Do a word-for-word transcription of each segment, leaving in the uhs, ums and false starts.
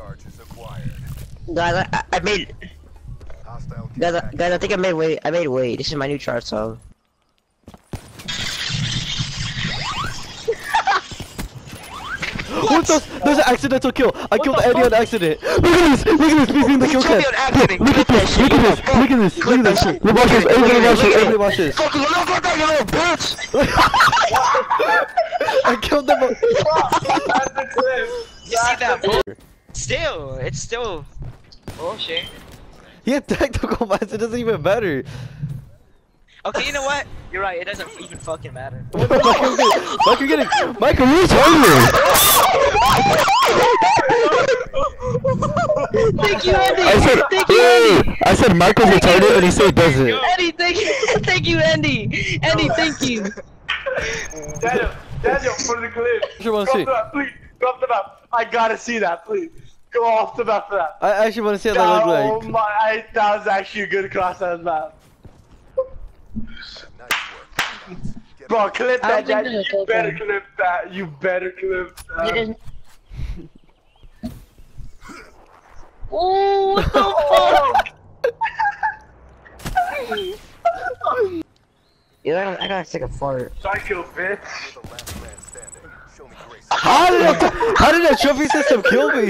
Charges acquired. Guys, I, I made. Guys, I, guys, I think I made way. I made way. This is my new chart song. What the? There's an accidental kill. I killed Eddie on accident. Look at this. Look at this. Please in the kill cam. Look at this. Look at this. Look at this. Look at this. Watch this. Everybody watch this. Everybody watch this. Fuck you! Look at that, you little bitch! I killed them. That's the clip. You see that? Still, it's still bullshit. He had tactical match. It doesn't even matter. Okay, you know what? You're right. It doesn't even fucking matter. Michael, Michael, get it. Michael, who's hungry? Thank you, Andy! I said, thank you, Andy! I said Michael's retarded, and he said does it. Andy, thank you! Thank you, Andy! Andy, thank you! Daniel, Daniel, for the clip. Sure wanna Go see. off the map, please. Go off the map. I gotta see that, please. Go off the map for that. I actually want to see what that Oh look like. my, I, that was actually a good cross on the map. Bro, clip I that, don't Daniel. think You that's better okay. clip that. You better clip that. Oh, what the fuck? Yeah, I gotta, I gotta take a fart. Psycho bitch. How did that, how did that trophy system kill me?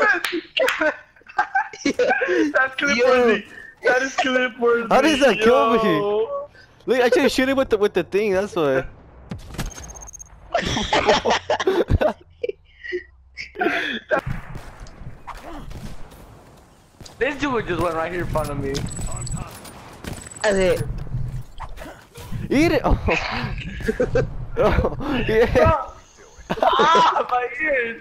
That's clip worthy. That is clip worthy. How does that kill me? Yo. Look, actually shoot it with the with the thing. That's why. This dude just went right here in front of me. That's it. Eat it. Oh, oh yeah. Ah, my ears.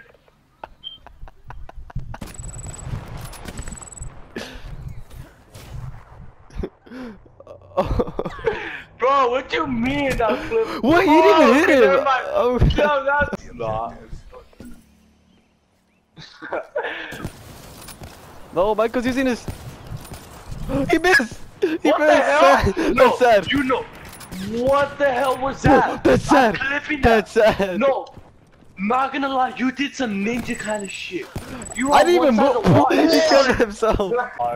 Bro, what you mean that clip? What? You didn't Oh, even hit never him. mind. Oh. No, that's not. No, Michael's using his. He missed. He What the missed. hell? Sad. No, That's sad. you know. What the hell was that? That's sad. I'm clipping that. That's sad. No, not gonna lie, you did some ninja kind of shit. You I on didn't even one side move. of the wall. He killed himself.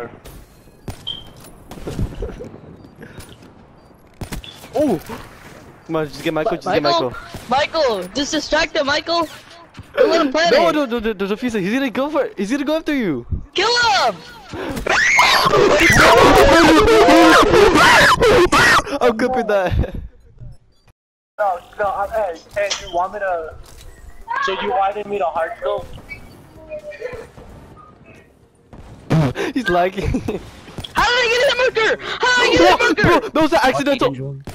Oh! Come on, just get Michael. Just get Michael. Michael, just distract him, Michael. Don't let him play No, it. no, no, no, there's a fuse. He's gonna go for it. He's gonna go after you. Kill him! I'm clipping that. No, no, I'm, hey, hey, you want me to? So you wanted me to hard scope? He's lagging. How did I get that marker? How did I get Bro, that marker? bro, that was an accidental.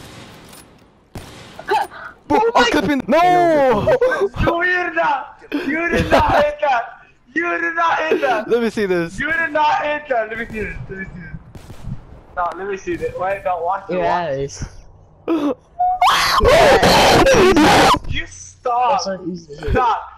Bro, I'm clipping. No! You did not! You did not hit that! You did not hit that! Let me see this. You did not hit that! Let me see this. Let me see this. No, let me see this. Wait, no, watch it. Yes. You stop! Stop!